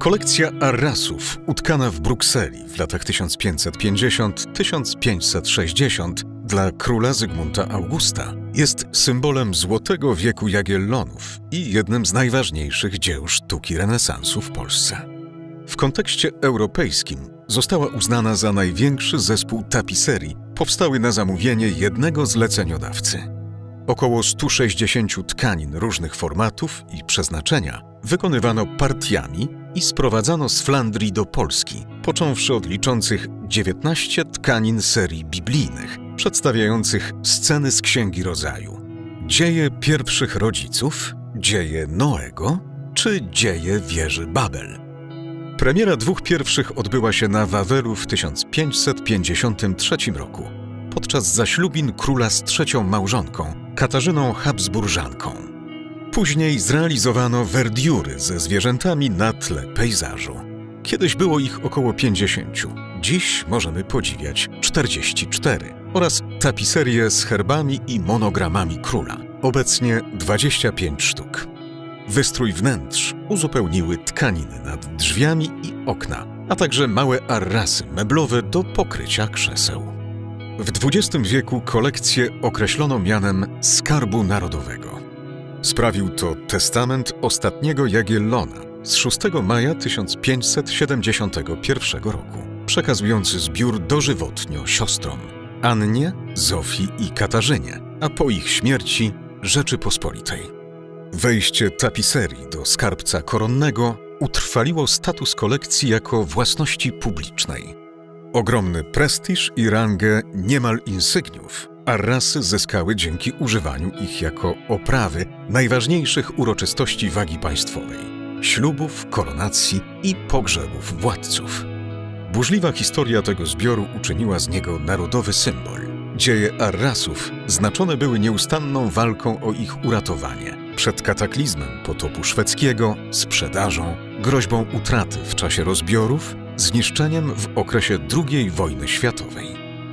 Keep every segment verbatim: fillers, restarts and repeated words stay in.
Kolekcja Arrasów, utkana w Brukseli w latach tysiąc pięćset pięćdziesiąt do tysiąc pięćset sześćdziesiąt dla króla Zygmunta Augusta, jest symbolem złotego wieku Jagiellonów i jednym z najważniejszych dzieł sztuki renesansu w Polsce. W kontekście europejskim została uznana za największy zespół tapiserii powstały na zamówienie jednego zleceniodawcy. Około stu sześćdziesięciu tkanin różnych formatów i przeznaczenia wykonywano partiami i sprowadzano z Flandrii do Polski, począwszy od liczących dziewiętnaście tkanin serii biblijnych, przedstawiających sceny z Księgi Rodzaju. Dzieje pierwszych rodziców, dzieje Noego czy dzieje wieży Babel. Premiera dwóch pierwszych odbyła się na Wawelu w tysiąc pięćset pięćdziesiątym trzecim roku, podczas zaślubin króla z trzecią małżonką, Katarzyną Habsburżanką. Później zrealizowano werdiury ze zwierzętami na tle pejzażu. Kiedyś było ich około pięćdziesięciu, dziś możemy podziwiać czterdzieści cztery, oraz tapiserie z herbami i monogramami króla, obecnie dwadzieścia pięć sztuk. Wystrój wnętrz uzupełniły tkaniny nad drzwiami i okna, a także małe arrasy meblowe do pokrycia krzeseł. W dwudziestym wieku kolekcję określono mianem Skarbu Narodowego. Sprawił to testament ostatniego Jagiellona z szóstego maja tysiąc pięćset siedemdziesiątego pierwszego roku, przekazujący zbiór dożywotnio siostrom Annie, Zofii i Katarzynie, a po ich śmierci Rzeczypospolitej. Wejście tapiserii do skarbca koronnego utrwaliło status kolekcji jako własności publicznej. Ogromny prestiż i rangę niemal insygniów arrasy zyskały dzięki używaniu ich jako oprawy najważniejszych uroczystości wagi państwowej – ślubów, koronacji i pogrzebów władców. Burzliwa historia tego zbioru uczyniła z niego narodowy symbol. Dzieje arrasów znaczone były nieustanną walką o ich uratowanie przed kataklizmem potopu szwedzkiego, sprzedażą, groźbą utraty w czasie rozbiorów, zniszczeniem w okresie drugiej wojny światowej.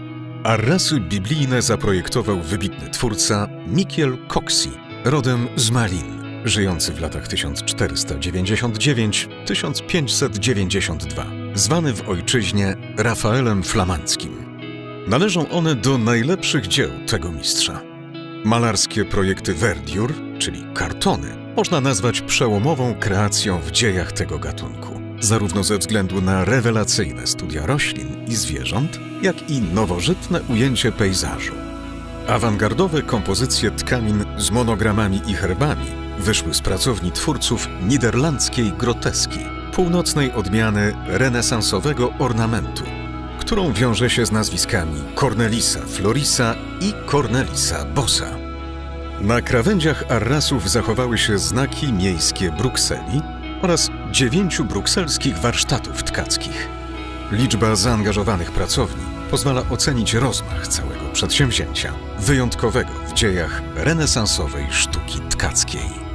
Arrasy biblijne zaprojektował wybitny twórca Michiel Coxey, rodem z Malin, żyjący w latach tysiąc czterysta dziewięćdziesiąt dziewięć do tysiąc pięćset dziewięćdziesiąt dwa, zwany w ojczyźnie Rafaelem Flamandzkim. Należą one do najlepszych dzieł tego mistrza. Malarskie projekty verdiur, czyli kartony, można nazwać przełomową kreacją w dziejach tego gatunku, zarówno ze względu na rewelacyjne studia roślin i zwierząt, jak i nowożytne ujęcie pejzażu. Awangardowe kompozycje tkanin z monogramami i herbami wyszły z pracowni twórców niderlandzkiej groteski, północnej odmiany renesansowego ornamentu, którą wiąże się z nazwiskami Cornelisa Florisa i Cornelisa Bossa. Na krawędziach arrasów zachowały się znaki miejskie Brukseli oraz dziewięciu brukselskich warsztatów tkackich. Liczba zaangażowanych pracowni pozwala ocenić rozmach całego przedsięwzięcia, wyjątkowego w dziejach renesansowej sztuki tkackiej.